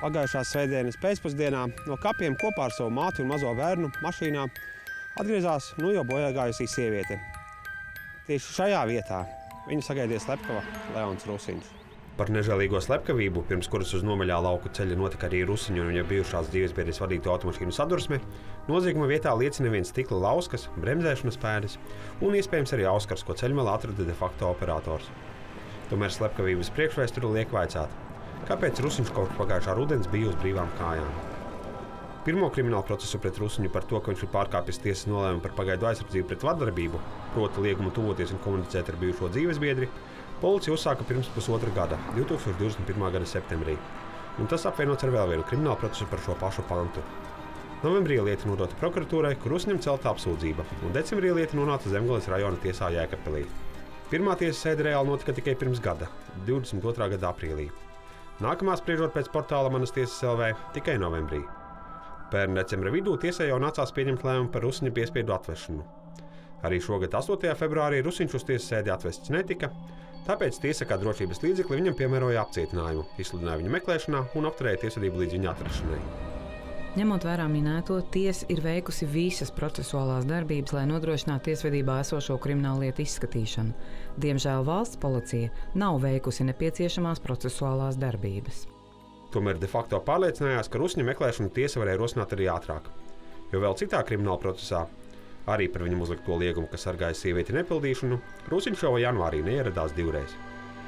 Pagājušās svētdienas pēcpusdienā no Kapiem kopā ar savu māti un mazo bērnu mašīnā atgriezās jau bojāgājusī sieviete. Tieši šajā vietā viņu sagaidīja slepkava Leons Rusiņš. Par nežēlīgo slepkavību, pirms kuras uz nomaļā lauku ceļa notika arī Rusiņu un viņa bijušās dzīvesbiedres vadīto automašīnu sadursme, nozieguma vietā liecina viens stikla lauskas, bremzēšanas pēdas un iespējams arī auskars, ko ceļmalā atrada de facto operators. Tomēr slepkavības priekšvēsturi liek vaicāt, kāpēc Rusiņš kopš pagājušā rudens bija uz brīvām kājām. Pirmo kriminālu procesu pret Rusiņu par to, ka viņš ir pārkāpis tiesas nolēmumu par pagaidu aizsardzību pret vardarbību, proti liegumu tuvoties un komunicēt ar bijušo dzīvesbiedri, policija uzsāka pirms pusotra gada, 2021. gada septembrī. Un tas apvienots ar vēl vienu kriminālu procesu par šo pašu pantu. Novembrī lieta nodota prokuratūrai, kur Rusiņam celta apsūdzība, un decembrī lieta nonāca Zemgales rajona tiesā Jēkabpilī. Pirmā tiesas sēde reāli notika tikai pirms gada, 22. gada aprīlī. Nākamā spriežot pēc portāla Manas tiesas LV tikai novembrī. Pērn decembra vidū tiesai jau nācās pieņemt lēmumu par Rusiņa piespiedu atvešanu. Arī šogad 8. februārī Rusiņš uz tiesas sēdi atvests netika, tāpēc tiesa kā drošības līdzekli viņam piemēroja apcietinājumu, izsludināja viņa meklēšanā un apturēja tiesvedību līdz viņa atrašanai. Ņemot vērā minēto, tiesa ir veikusi visas procesuālās darbības, lai nodrošinātu tiesvedībā esošo kriminālu lietu izskatīšanu. Diemžēl valsts policija nav veikusi nepieciešamās procesuālās darbības. Tomēr de facto pārliecinājās, ka Rusiņa meklēšanu tiesa varēja rosināt arī ātrāk. Jo vēl citā krimināla procesā, arī par viņam uzlikto liegumu, kas sargāja sievieti nepildīšanu, Rusiņš jau janvārī neieradās divreiz.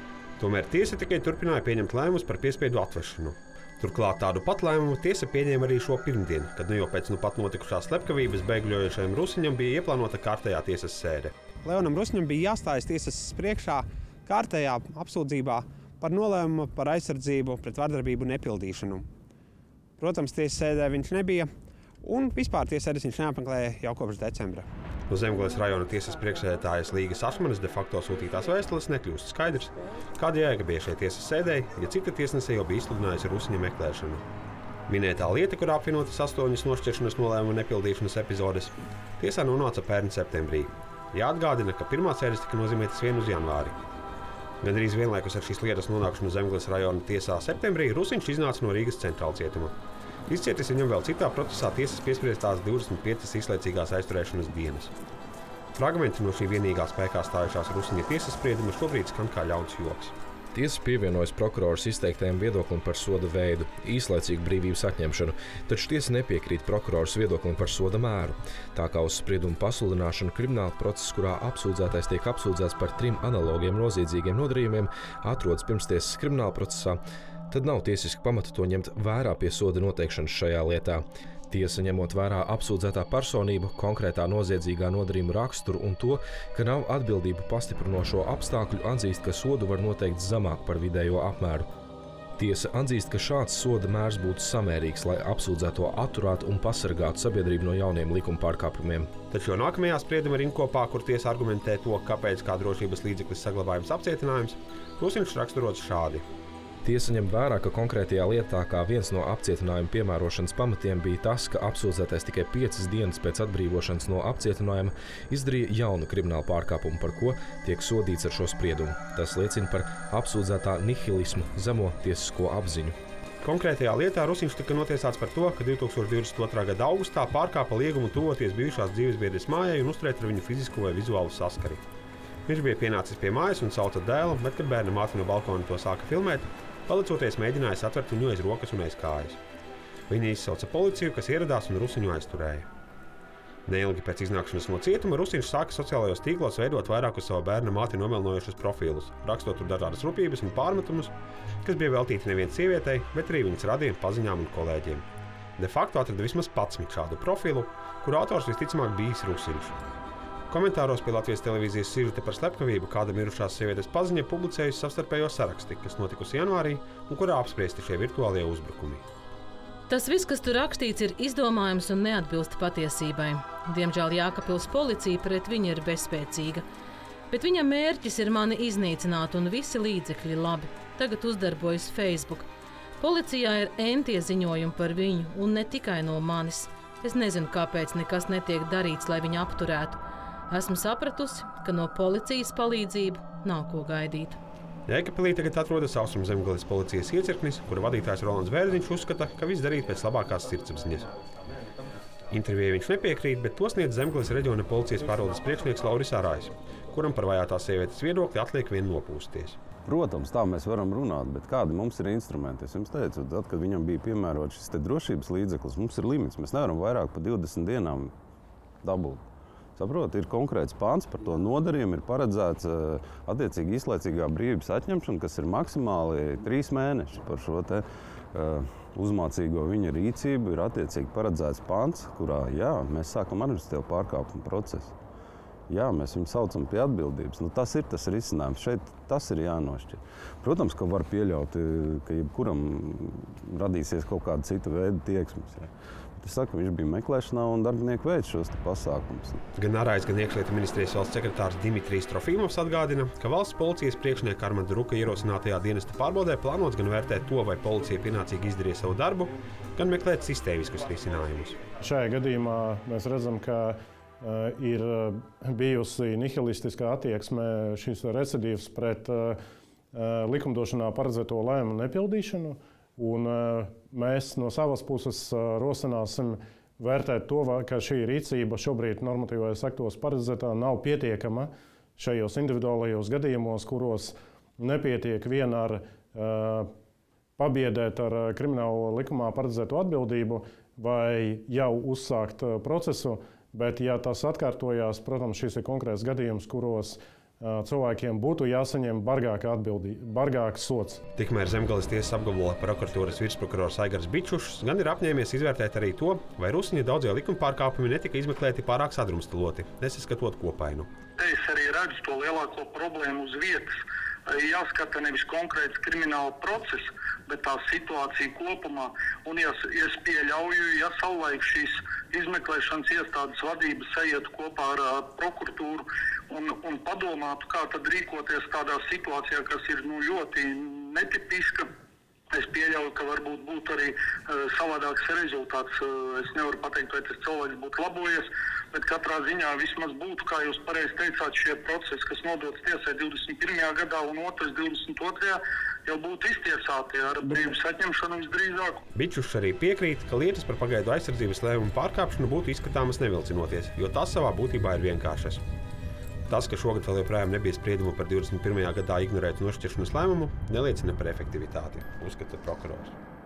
Tomēr tiesa tikai turpināja pieņemt lēmumus par piespiedu atvešanu. Turklāt tādu pat lēmumu tiesa pieņēma arī šo pirmdienu, kad jau pēc pat notikušās slepkavības beigļojošajam Rusiņam bija ieplānota kārtējā tiesas sēde. Leonam Rusiņam bija jāstājas tiesas priekšā kārtējā apsūdzībā par nolēmumu par aizsardzību pret vardarbību nepildīšanu. Protams, tiesas sēdē viņš nebija, un vispār tiesas sēdes viņš neapmeklēja jau kopš decembra. No Zemgales rajona tiesas priekšsēdētājas Līgas Ašmanas de facto sūtītās vēstules nekļūst skaidrs, kāda jēga bija šai tiesas sēdei, ja cita tiesnese jau bija izsludinājusi Rusiņa meklēšanu. Minētā lieta, kur apvienotas 8 nošķiršanas nolēmuma nepildīšanas epizodes, tiesā nonāca pērn septembrī. Jāatgādina, ka pirmā sēdes tika nozīmētas 1 uz janvāri. Gandrīz vienlaikus ar šīs lietas nonākšanu Zemgales rajona tiesā septembrī Rusiņš iznāca no Rīgas centrāla cietuma. Izcietis viņam vēl citā procesā tiesas piespriestās 25 izlaicīgās aizturēšanas dienas. Fragmenti no šī vienīgā spēkā stājušās Rusiņa tiesas sprieduma šobrīd skan kā ļauns joks. Tiesa pievienojas prokuroras izteiktajam viedoklim par soda veidu, īslaicīgu brīvības atņemšanu, taču tiesa nepiekrīt prokuroras viedoklim par soda mēru. Tā kā uz spriedumu pasludināšanu krimināla process, kurā apsūdzētais tiek apsūdzēts par 3 analogiem noziedzīgiem nodarījumiem, atrodas pirmstiesas krimināla procesā, tad nav tiesiski pamata to ņemt vērā pie soda noteikšanas šajā lietā. Tiesa, ņemot vērā apsūdzētā personību, konkrētā noziedzīgā nodarījuma raksturu un to, ka nav atbildību pastiprinošo apstākļu, atzīst, ka sodu var noteikt zemāk par vidējo apmēru. Tiesa atzīst, ka šāds soda mērs būtu samērīgs, lai apsūdzēto atturētu un pasargātu sabiedrību no jauniem likuma pārkāpumiem. Taču jau nākamajā sprieduma rinkopā, kur tiesa argumentē to, kāpēc kā drošības līdzeklis saglabājums apcietinājums, Rusiņš raksturots šādi. Tiesa ņem vērā, ka konkrētajā lietā kā viens no apcietinājuma piemērošanas pamatiem bija tas, ka apsūdzētais tikai 5 dienas pēc atbrīvošanas no apcietinājuma izdarīja jaunu kriminālu pārkāpumu, par ko tiek sodīts ar šo spriedumu. Tas liecina par apsūdzētā nihilismu, zemo tiesisko apziņu. Konkrētajā lietā Rusiņš tika notiesāts par to, ka 2022. gada augustā pārkāpa liegumu tuvoties bijušās dzīvesbiedres mājai un uzturēt ar viņu fizisko vai vizuālu saskari. Viņš bija pienācis pie mājas un sauca dēlu, bet, kad bērna māte no balkona to sāka filmēt, palicoties mēģināja satvert viņu aiz rokas un aiz kājas. Viņa izsauca policiju, kas ieradās un Rusiņu aizturēja. Neilgi pēc iznākšanas no cietuma Rusiņš sāka sociālajos tīklos veidot vairākus savu bērna māti nomelnojošus profilus, rakstot tur dažādas rupības un pārmetumus, kas bija veltīti nevien sievietei, bet arī viņas radiem, paziņām un kolēģiem. De facto atrada vismaz 11 šādu profilu, kur autors visticamāk bijis Rusiņš. Komentāros pie Latvijas televīzijas sižeta par slepkavību kāda mirušās sievietes paziņa publicējusi savstarpējo saraksti, kas notikusi janvārī un kurā apspriesti šie virtuālie uzbrukumi. Tas viss, kas tur rakstīts, ir izdomājums un neatbilst patiesībai. Diemžēl Jēkabpils policija pret viņu ir bezspēcīga. Bet viņa mērķis ir mani iznīcināt un visi līdzekļi labi. Tagad uzdarbojas Facebook. Policijā ir entie ziņojumi par viņu un ne tikai no manis. Es nezinu, kāpēc nekas netiek darīts, lai viņu apturētu. Esmu sapratusi, ka no policijas palīdzību nav ko gaidīt. Jēkabpilī tagad atrodas Austrumzemgales policijas iecirknis, kura vadītājs Rolands Bērziņš uzskata, ka viss darīt pēc labākās sirdsapziņas. Intervijai viņš nepiekrīt, bet to sniedz Zemgales reģiona policijas pārvaldes priekšnieks Lauris Arājs, kuram par vajātās sievietes viedokli atliek vien nopūsties. Protams, tā mēs varam runāt, bet kādi mums ir instrumenti? Es jums teicu, tad, kad viņam bija piemērots šis drošības līdzeklis, mums ir limits. Mēs nevaram vairāk par 20 dienām dabūt. Saprot, ir konkrēts pāns par to nodarījumu, ir paredzēts attiecīgi īslaicīgā brīvības atņemšana, kas ir maksimāli 3 mēneši par šo te uzmācīgo viņa rīcību. Ir attiecīgi paredzēts pāns, kurā, jā, mēs sākam administratīvu pārkāpumu procesu. Jā, mēs viņu saucam pie atbildības. Tas ir tas risinājums. Šeit tas ir jānošķir. Protams, ka var pieļaut, ka jebkuram radīsies kaut kāda cita veida tieksmes. Ja. Es saku, viņš bija meklēšanā un darbinieki veic šos pasākumus. Gan Arājs, gan iekšlietu ministrijas valsts sekretārs Dimitrijs Trofīmovs atgādina, ka valsts policijas priekšnieka Armanda Ruka ierosinātajā dienesta pārbaudē plānots gan vērtēt to, vai policija pienācīgi izdarīja savu darbu, gan meklēt sistēmiskus risinājumus. Šajā gadījumā mēs redzam, ka ir bijusi nihilistiskā attieksme šīs recidīvas pret likumdošanā paredzēto lēmumu nepildīšanu. Un mēs no savas puses rosināsim vērtēt to, ka šī rīcība šobrīd normatīvajos aktos paredzētā nav pietiekama šajos individuālajos gadījumos, kuros nepietiek vien ar pabiedēt ar krimināla likumā paredzēto atbildību vai jau uzsākt procesu, bet ja tas atkārtojās, protams, šis ir konkrēts gadījums, kuros cilvēkiem būtu jāsaņem bargāks sots. Tikmēr Zemgales tiesas apgalvo prokuratūras virsprokurors Aigars Bičušs gan ir apņēmies izvērtēt arī to, vai Rusiņa daudzie likuma pārkāpumi netika izmeklēti pārāk sadrumstaloti, nesaskatot kopainu. Es arī redzu to lielāko problēmu uz vietas. Jāskata nevis konkrēts krimināla process, bet tā situācija kopumā. Un es pieļauju, ja savulaik šīs izmeklēšanas iestādes vadības ejot kopā ar prokuratūru un padomātu, kā tad rīkoties tādā situācijā, kas ir ļoti netipiska. Es pieļauju, ka varbūt būtu arī savādāks rezultāts. Es nevaru pateikt, vai tas cilvēks būtu labojies, bet katrā ziņā vismaz būtu, kā jūs pareizi teicāt, šie procesi, kas nodots tiesai 21. gadā un otrs 22. jau būtu iztiesāti ar brīvības atņemšanu visdrīzāk. Bičušs arī piekrīt, ka lietas par pagaidu aizsardzības lēmumu pārkāpšanu būtu izskatāmas nevilcinoties, jo tas savā būtībā ir vienkāršas. Tas, ka šogad vēl joprojām nebija spriedumu par 21. gadā ignorētu nošķiršanas lēmumu, neliecina par efektivitāti, uzskata prokurors.